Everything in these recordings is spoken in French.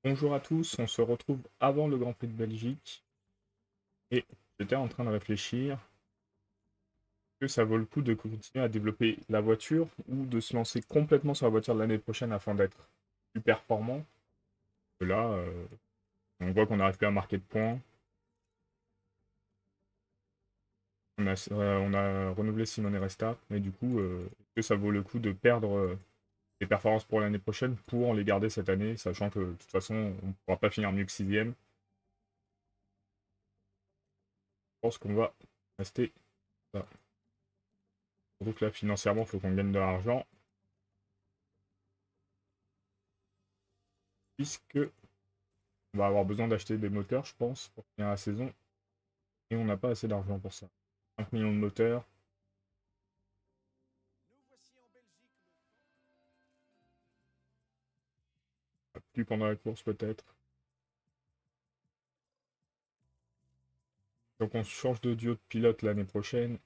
Bonjour à tous, on se retrouve avant le Grand Prix de Belgique et j'étais en train de réfléchir que ça vaut le coup de continuer à développer la voiture ou de se lancer complètement sur la voiture de l'année prochaine afin d'être plus performant. Là, on voit qu'on n'arrive plus à marquer de points. On a renouvelé Simon et Resta, mais du coup, est-ce que ça vaut le coup de perdre les performances pour l'année prochaine pour les garder cette année, sachant que de toute façon, on ne pourra pas finir mieux que sixième. Je pense qu'on va rester là. Surtout que là, financièrement, il faut qu'on gagne de l'argent, puisque on va avoir besoin d'acheter des moteurs, je pense, pour finir la saison, et on n'a pas assez d'argent pour ça. 5 millions de moteurs, plus pendant la course peut-être. Donc on change de duo de pilote l'année prochaine.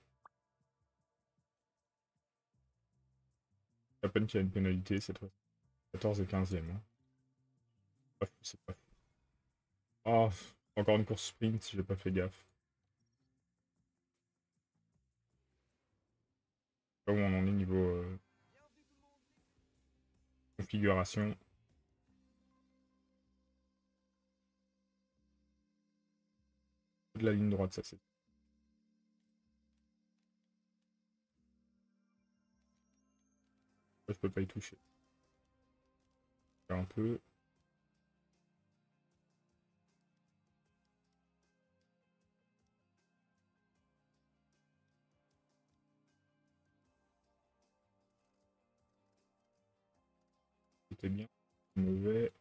À peine qu'il y a une pénalité cette fois. 14 et 15e. Hein. C'est pas fou. Oh, encore une course sprint, j'ai pas fait gaffe. Là où on en est niveau configuration. De la ligne droite, ça c'est. Je peux pas y toucher. Un peu. C'était bien. Mauvais.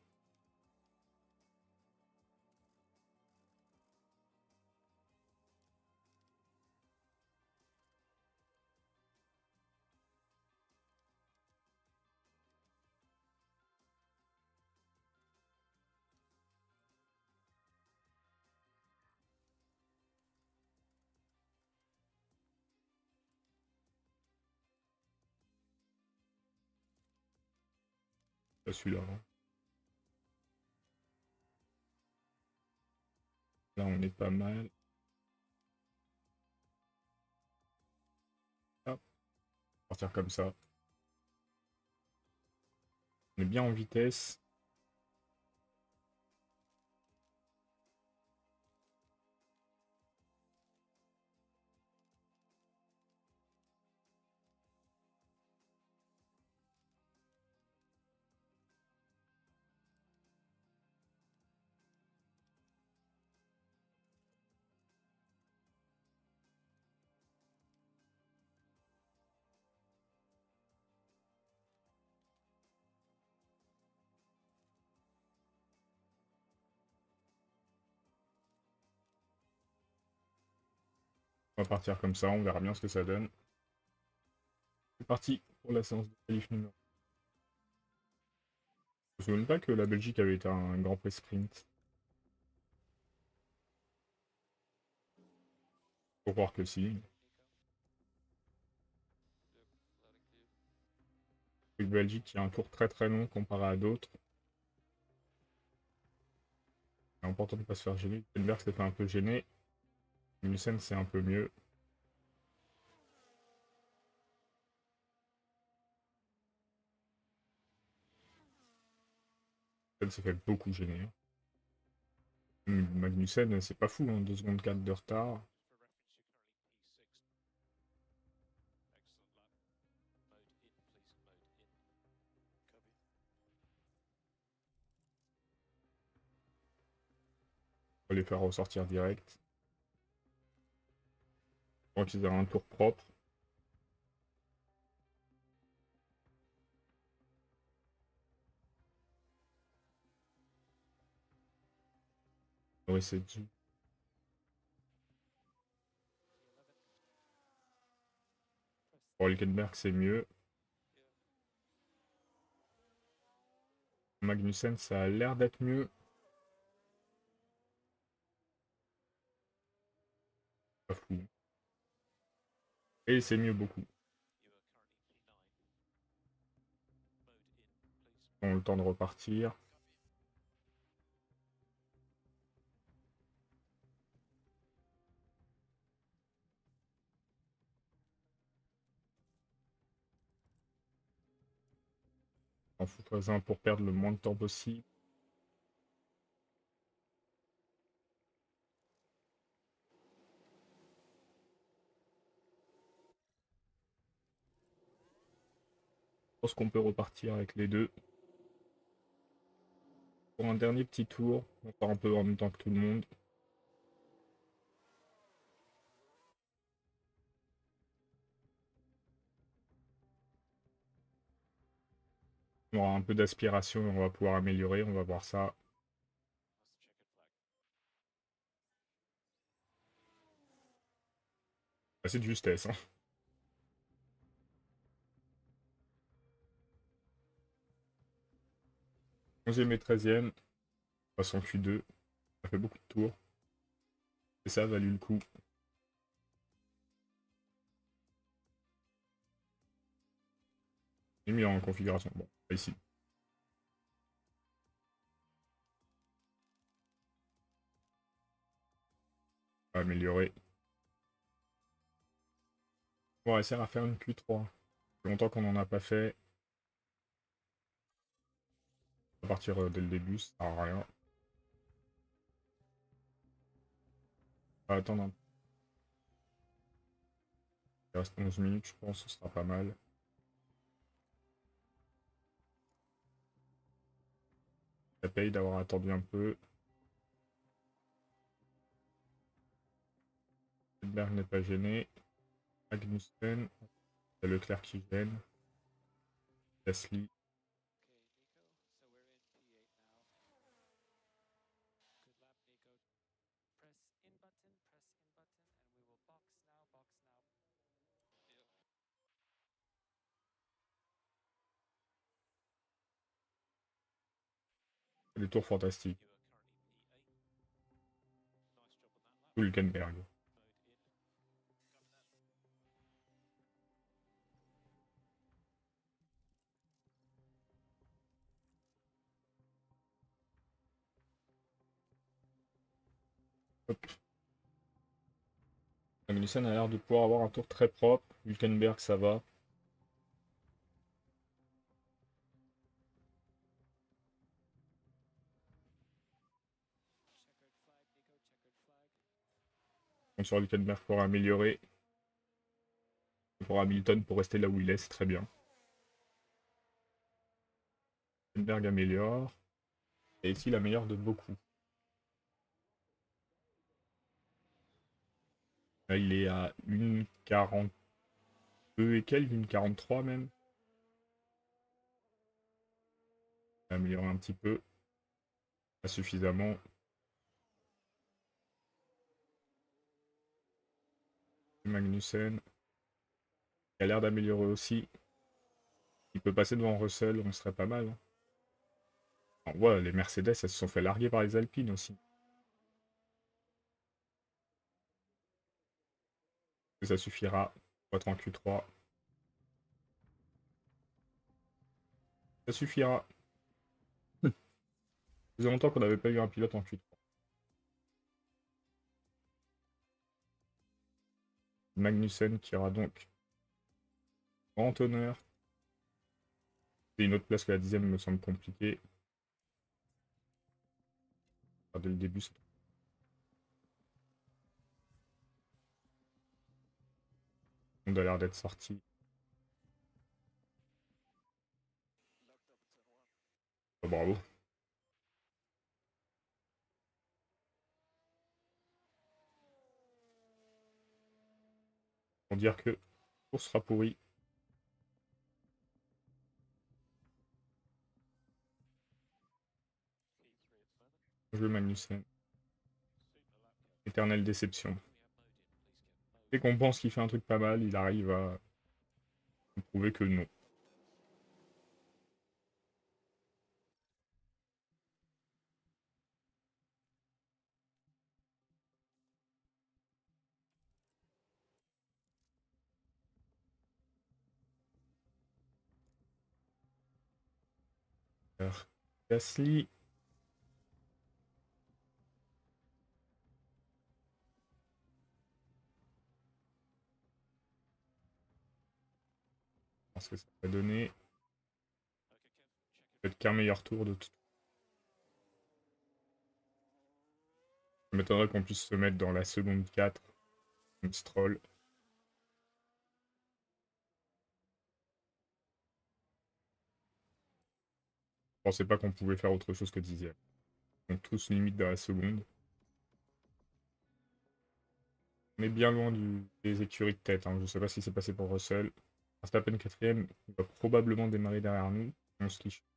Pas celui-là. Hein. Là on est pas mal. Hop, partir comme ça. On est bien en vitesse. On va partir comme ça, on verra bien ce que ça donne. C'est parti pour la séance de qualif numéro. Je me souviens pas que la Belgique avait été un grand prix sprint. Faut croire que si. Une Belgique qui a un tour très très long comparé à d'autres. C'est important de ne pas se faire gêner. Hülkenberg s'est fait un peu gêner. Magnussen c'est un peu mieux. Elle s'est fait beaucoup gêner. Magnussen, c'est pas fou, hein, 2 secondes 4 de retard. On va les faire ressortir direct. Je crois qu'ils aient un tour propre. Oui, c'est tout. Pour Hülkenberg, c'est mieux. Magnussen, ça a l'air d'être mieux. Pas fou. Et c'est mieux beaucoup. On a le temps de repartir. x1 pour perdre le moins de temps possible. Je pense qu'on peut repartir avec les deux. Pour un dernier petit tour, on part un peu en même temps que tout le monde. On aura un peu d'aspiration et on va pouvoir améliorer, on va voir ça. Assez de justesse, hein. 11e et 13e, passe en Q2. Ça fait beaucoup de tours. Et ça a valu le coup. J'ai mis en configuration. Bon, ici. On va améliorer. On va essayer à faire une Q3. Ça fait longtemps qu'on n'en a pas fait. On va partir dès le début, ça sert à rien. On va attendre un peu. Il reste 11 minutes, je pense, ce sera pas mal. Ça paye d'avoir attendu un peu. Edberg n'est pas gêné. Magnussen. C'est Leclerc qui gêne. Gasly. Des tours fantastiques. Hülkenberg. Hop. Magnussen a l'air de pouvoir avoir un tour très propre. Hülkenberg, ça va. On sur Hülkenberg pour améliorer. Pour Hamilton, pour rester là où il est, c'est très bien. Hülkenberg améliore. Et ici, il améliore de beaucoup. Là, il est à 1,42 et quelques, 1,43 même. Il a amélioré un petit peu. Pas suffisamment. Magnussen. Il a l'air d'améliorer aussi. Il peut passer devant Russell, on serait pas mal. Ouais, les Mercedes, elles se sont fait larguer par les Alpines aussi. Ça suffira pour être en Q3. Ça suffira. Ça faisait longtemps qu'on n'avait pas eu un pilote en Q3. Magnussen qui aura donc grand honneur. C'est une autre place que la 10e me semble compliquée. Dès le début, c'est tout le monde a l'air d'être sorti. Oh, bravo. Pour dire que la course sera pourrie. Je Magnussen. Éternelle déception. Dès qu'on pense qu'il fait un truc pas mal, il arrive à nous prouver que non. Gasly. Je pense que ça va donner. Peut-être qu'un meilleur tour de tout. Ça m'étonnerait qu'on puisse se mettre dans la seconde 4. Comme Stroll. Je pensais pas qu'on pouvait faire autre chose que 10e. Donc tous limite dans la seconde. On est bien loin des écuries de tête. Hein. Je ne sais pas ce qui s'est passé pour Russell. Verstappen 4e, il va probablement démarrer derrière nous. On se quiche.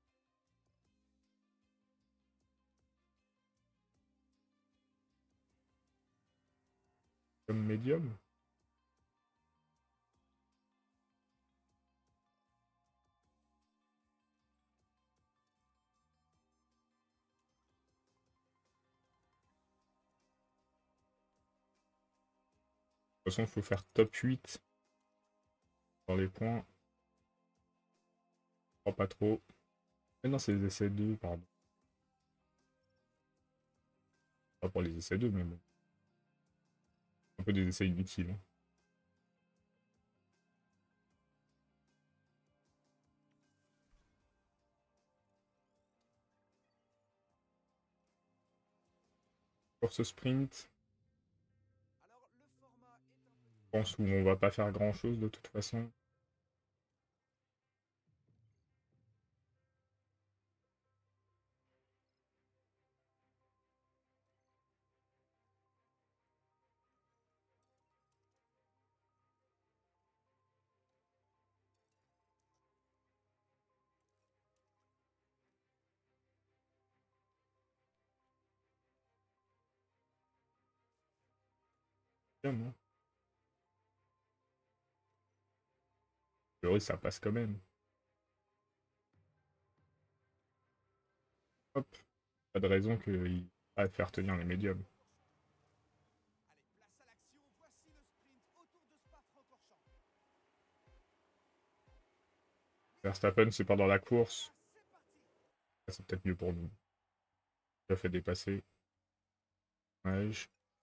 Comme médium. De toute façon, il faut faire top 8 dans les points. Je crois pas trop. Mais non, c'est les essais 2, pardon. Pas pour les essais 2, mais bon. Un peu des essais inutiles. Hein. Course sprint. Je pense où on va pas faire grand chose de toute façon. Bien, moi. Ça passe quand même. Hop. Pas de raison qu'il va faire tenir les médiums. Verstappen, c'est pas dans la course. C'est peut-être mieux pour nous. Il a fait dépasser. Ouais.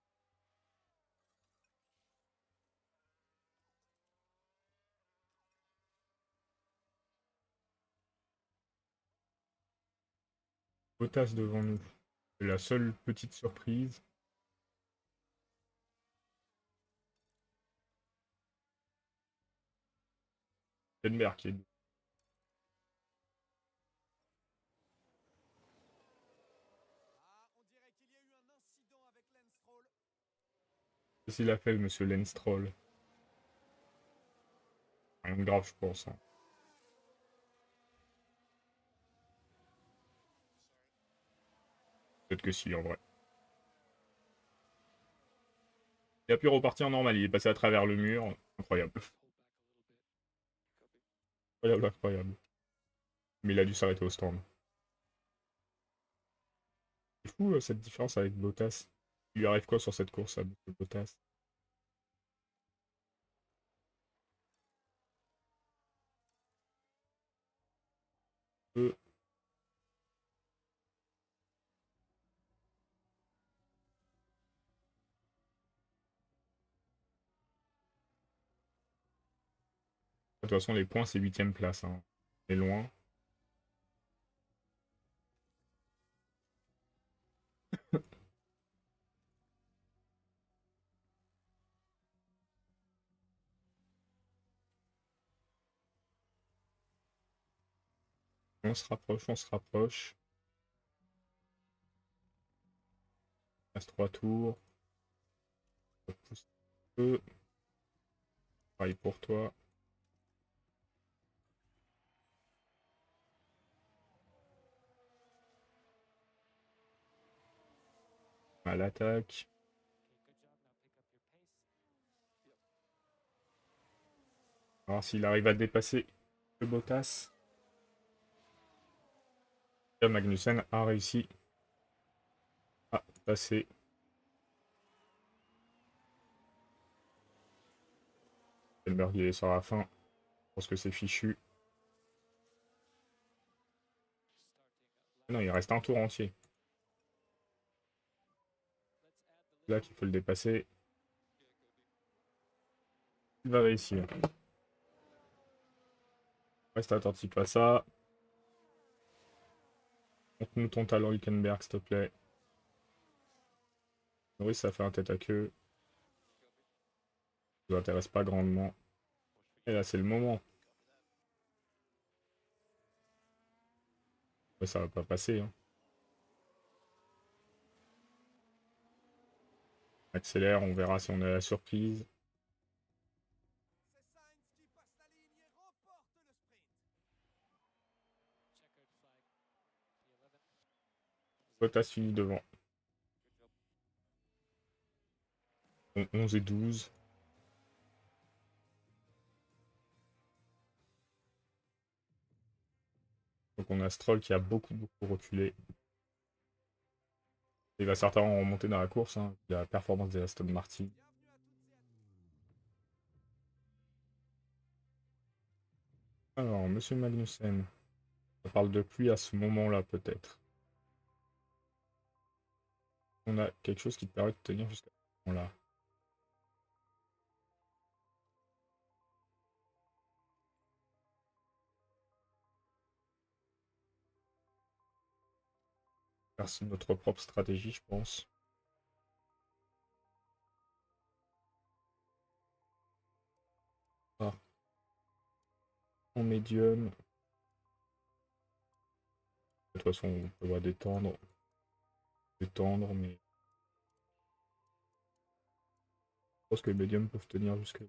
Bottas devant nous. C'est la seule petite surprise. Hülkenberg qui est... Qu'est-ce qu'il a fait, le monsieur Lance Stroll? Rien de grave, je pense. Hein. Peut-être que si, en vrai. Il a pu repartir en normal, il est passé à travers le mur. Incroyable. Incroyable, incroyable. Mais il a dû s'arrêter au stand. C'est fou, cette différence avec Bottas. Il lui arrive quoi sur cette course à Bottas? De toute façon, les points, c'est 8ème place. Hein. On est loin. On se rapproche, on se rapproche. Il reste 3 tours. On pousse un peu. Pareil pour toi. À l'attaque. On va voir s'il arrive à dépasser le Bottas. Là, Magnussen a réussi à passer. Hülkenberg il est sur la fin. Je pense que c'est fichu. Non, il reste un tour entier. Là qu'il faut le dépasser. Il va réussir. Reste attentif à ça. Montre-nous ton talent, Hülkenberg, s'il te plaît. Oui, ça fait un tête à queue. Ça nous intéresse pas grandement. Et là, c'est le moment. Ouais, ça va pas passer, hein. Accélère, on verra si on a la surprise. Bottas finit devant. 11 et 12. Donc on a Stroll qui a beaucoup reculé. Il va certainement remonter dans la course, hein, la performance des Aston Martin. Alors, Monsieur Magnussen, on parle de pluie à ce moment-là peut-être. On a quelque chose qui te permet de tenir jusqu'à ce moment-là. Merci de notre propre stratégie, je pense. Ah. En médium. De toute façon, on peut détendre. Détendre, mais je pense que les médiums peuvent tenir jusqu'à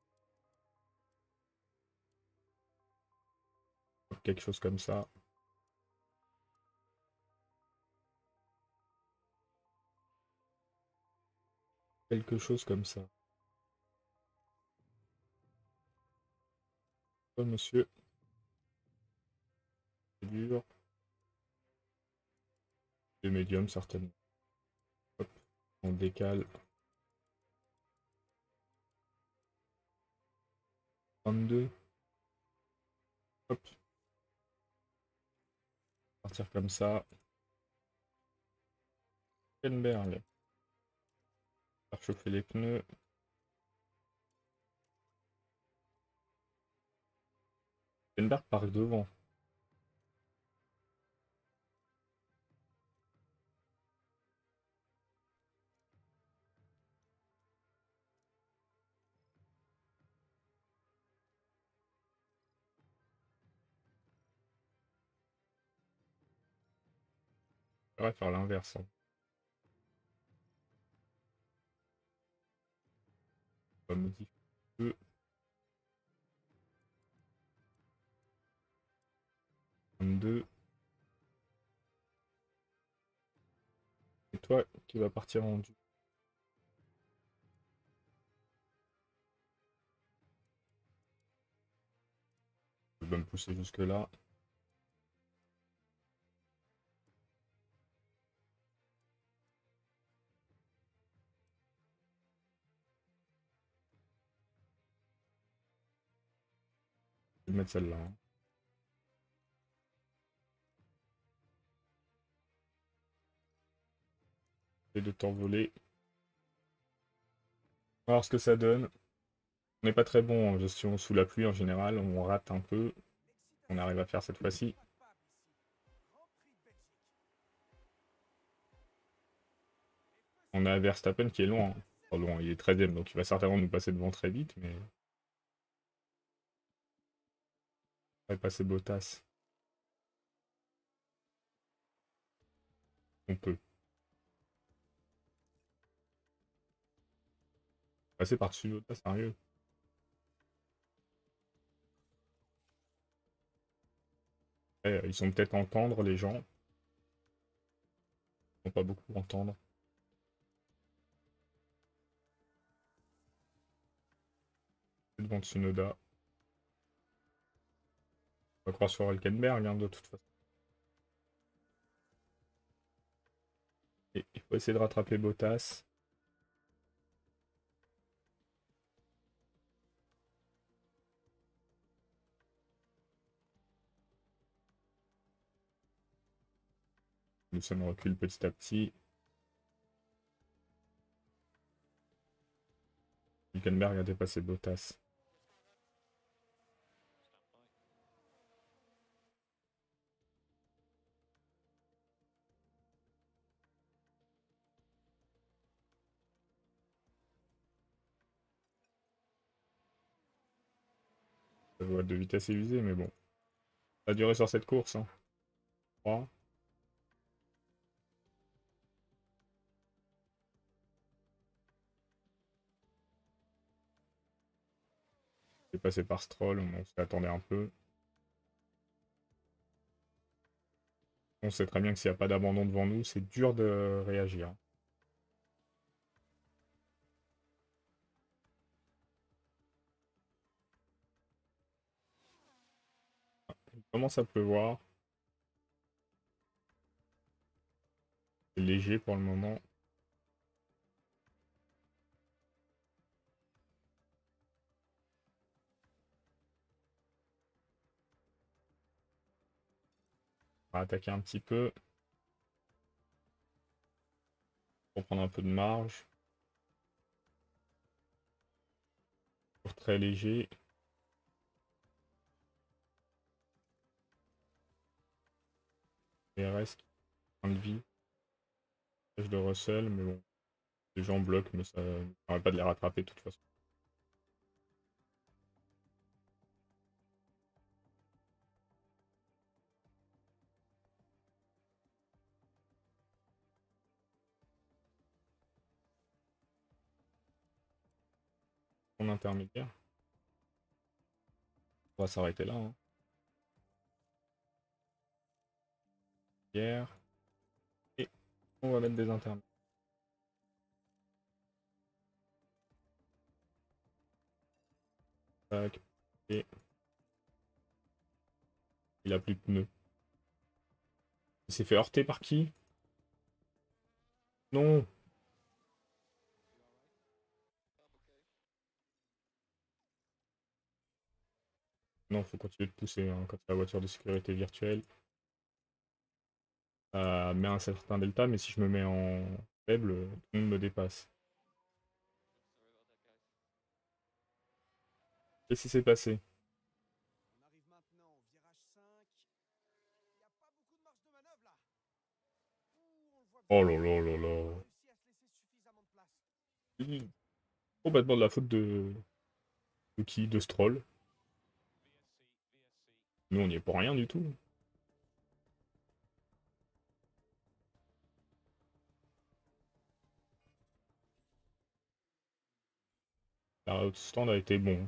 quelque chose comme ça. Quelque chose comme ça. Oh, monsieur. C'est dur. Les médiums, certainement. Hop. On décale. 22. Hop. Partir comme ça. Hülkenberg. Faire chauffer les pneus. Hülkenberg part devant. On va faire l'inverse, hein. On va modifier un peu. 22. Et toi qui va partir en du. Je vais me pousser jusque là. Je vais mettre celle-là, hein. Et de t'envoler. On va voir ce que ça donne. On n'est pas très bon en gestion sous la pluie en général. On rate un peu. On arrive à faire cette fois-ci. On a Verstappen qui est loin, hein. Enfin, loin, il est 13ème, donc il va certainement nous passer devant très vite, mais. On va passer Bottas. On peut. Passer par-dessus Bottas, sérieux. Ouais, ils sont peut-être entendre les gens. Ils sont pas beaucoup entendre. C'est devant Tsunoda. On va croire sur Hülkenberg, hein, de toute façon. Et il faut essayer de rattraper Bottas. Nous sommes recule petit à petit. Hülkenberg a dépassé Bottas. voie de vitesse est usée, mais bon. Ça a duré sur cette course. Hein. 3. J'ai passé par Stroll, on s'y attendait un peu. On sait très bien que s'il n'y a pas d'abandon devant nous, c'est dur de réagir. Il commence à pleuvoir. C'est léger pour le moment. On va attaquer un petit peu. Pour prendre un peu de marge. Pour très léger. DRS, fin de vie. De Russell, mais bon. Les gens bloquent, mais ça ne permet pas de les rattraper de toute façon. En intermédiaire. On va s'arrêter là. Hein. Et on va mettre des intermédiaires. Tac. Et il a plus de pneus. Il s'est fait heurter par qui? Non. Non, faut continuer de pousser hein, quand c'est la voiture de sécurité virtuelle. Ça met un certain delta, mais si je me mets en faible, tout le monde me dépasse. Qu'est-ce qui s'est passé? On arrive maintenant au virage 5. Il n'y a pas beaucoup de marge de manœuvre là. Ouh, on le voit Oh bien. là là là On n'a là. pas réussi à se laisser suffisamment de place. Oui. Complètement de la faute de qui? De Stroll. Nous, on n'y est pour rien du tout. La stand a été bon.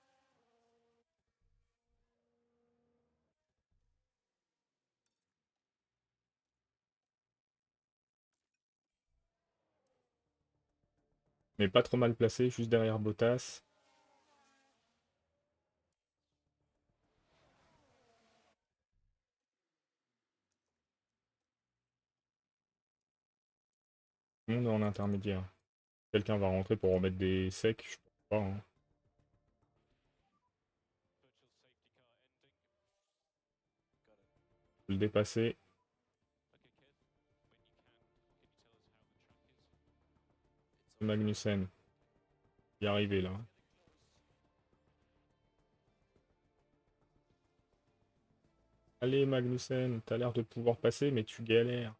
Mais pas trop mal placé, juste derrière Bottas. Tout le monde est en intermédiaire. Quelqu'un va rentrer pour remettre des secs, je pense pas. Hein. Le dépasser. Magnussen. Y arriver là. Allez Magnussen, t'as l'air de pouvoir passer, mais tu galères.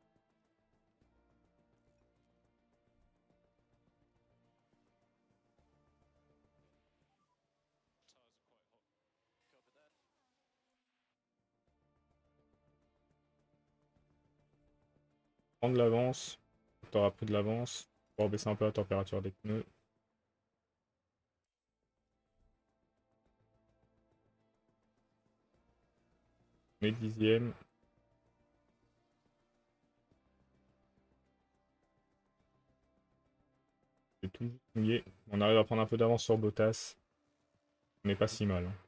Prends de l'avance. T'auras pris de l'avance. Pour baisser un peu la température des pneus. On est 10e. C'est tout mouillé. On arrive à prendre un peu d'avance sur Bottas. On n'est pas si mal. Hein.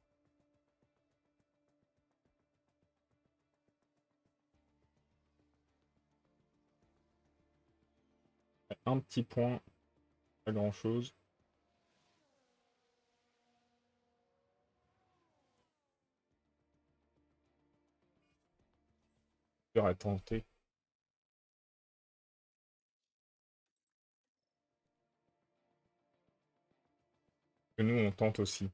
Un petit point, pas grand chose. À tenter. Que nous, on tente aussi.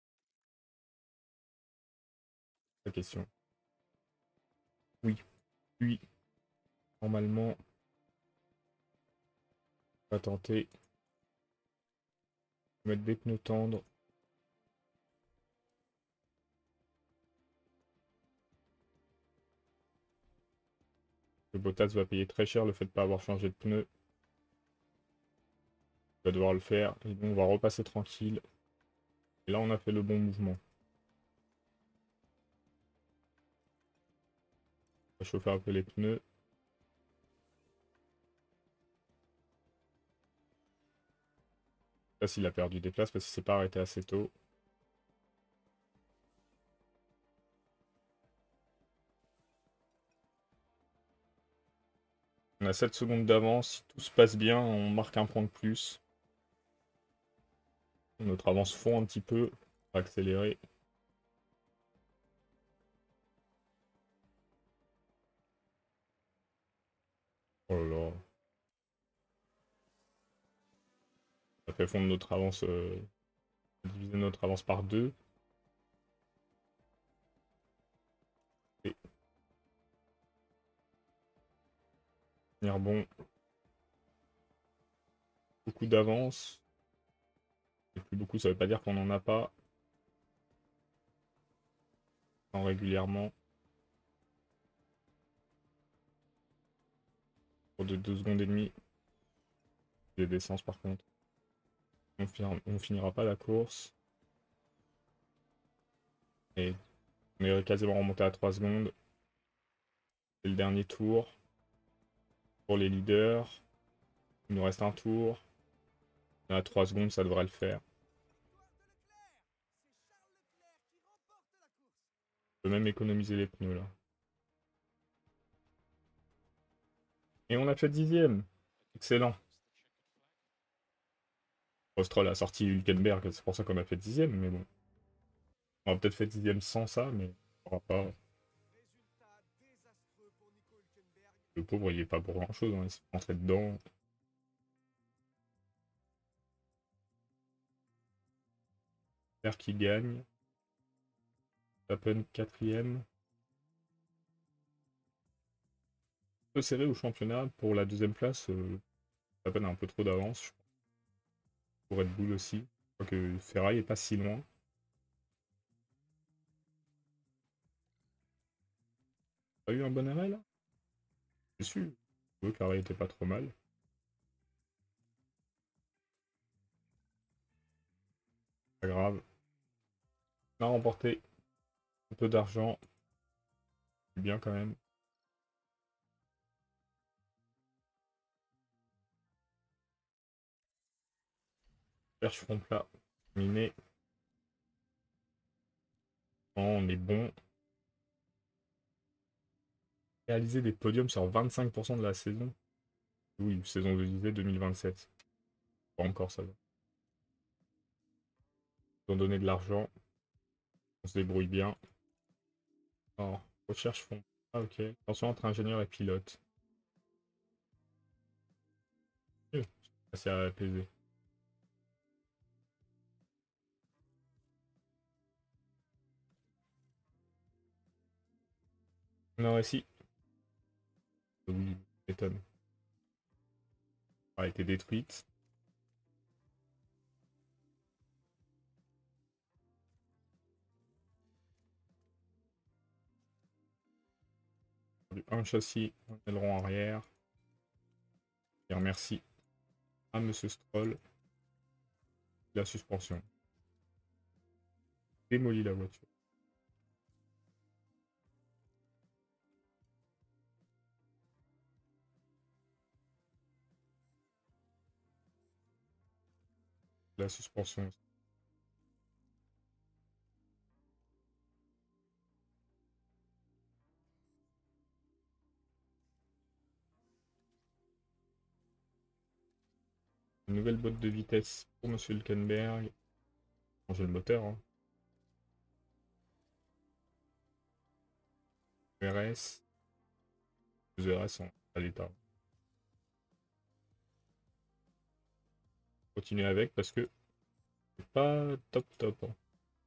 La question. Oui, oui. Normalement, on va tenter. Mettre des pneus tendres. Le Bottas va payer très cher le fait de ne pas avoir changé de pneu. Il va devoir le faire. Et bon, on va repasser tranquille. Et là, on a fait le bon mouvement. On va chauffer un peu les pneus. Là, s'il a perdu des places parce qu'il s'est pas arrêté assez tôt. On a 7 secondes d'avance. Si tout se passe bien, on marque un point de plus. Notre avance fond un petit peu. On va accélérer. Oh là là. Ça fait fondre notre avance. Diviser notre avance par 2. Et tenir bon. Beaucoup d'avance. Et plus beaucoup, ça veut pas dire qu'on n'en a pas. Régulièrement. Pour de 2 secondes et demie. Des d'essence par contre. On finira pas la course. Et on est quasiment remonté à 3 secondes. C'est le dernier tour. Pour les leaders. Il nous reste un tour. À 3 secondes, ça devrait le faire. On peut même économiser les pneus là. Et on a fait 10ème. Excellent. Stroll a sorti Hülkenberg, c'est pour ça qu'on a fait 10ème, mais bon. On aurait peut-être fait 10ème sans ça, mais on aura pas. Le pauvre, il est pas pour grand-chose, hein. Il s'est rentré dedans. J'espère qu'il gagne. Verstappen 4ème. Un peu serré au championnat. Pour la 2ème place, Verstappen a un peu trop d'avance. Pour Red Bull aussi. Je crois que Ferrari est pas si loin. T'as eu un bon arrêt là? Je suis sûr. Le carré était pas trop mal. Pas grave. On a remporté un peu d'argent. C'est bien quand même. Perche front plat. Terminé. On est bon. Réaliser des podiums sur 25% de la saison. Oui, saison de l'idée 2027. Pas encore ça va. Ils ont donné de l'argent. On se débrouille bien. Alors, recherche fond. Ah ok. Attention entre ingénieur et pilote. C'est à apaiser. Non, ici. Oui, m'étonne. A été détruite. Un châssis, un aileron arrière. Et remercie à Monsieur Stroll. La suspension. Démolit la voiture. La suspension. Une nouvelle boîte de vitesse pour Monsieur Hülkenberg. Changer le moteur. Hein. ERS. Les ERS sont à l'état. Continuer avec parce que c'est pas top top. Hein.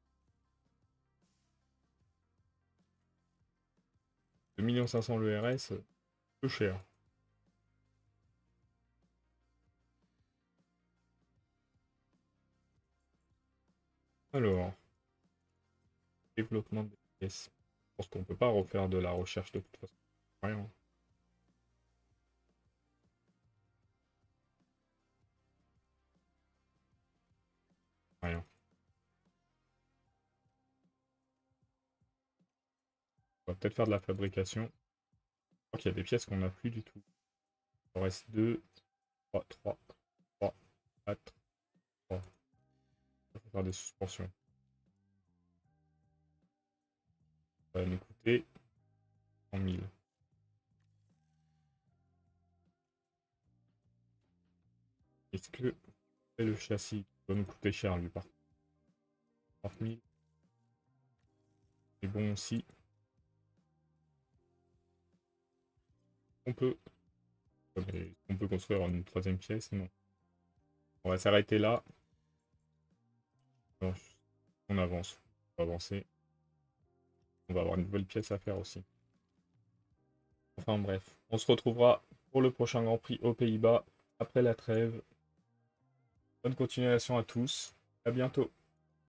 2 500 000 le RS, peu cher. Alors, développement des pièces. Je pense qu'on peut pas refaire de la recherche de toute façon. Rien. Rien. On va peut-être faire de la fabrication. Je crois qu'il y a des pièces qu'on n'a plus du tout. Il en reste 2, 3, 3, 3, 4, 3. On va faire des suspensions. Ça va nous coûter 100 000. Est-ce que c'est le châssis qui va nous coûter cher lui par contre? 30 000. C'est bon aussi. On peut construire une troisième pièce? Non. On va s'arrêter là. Non, on avance. On va avancer. On va avoir une nouvelle pièce à faire aussi. Enfin bref, on se retrouvera pour le prochain Grand Prix aux Pays-Bas après la trêve. Bonne continuation à tous. À bientôt.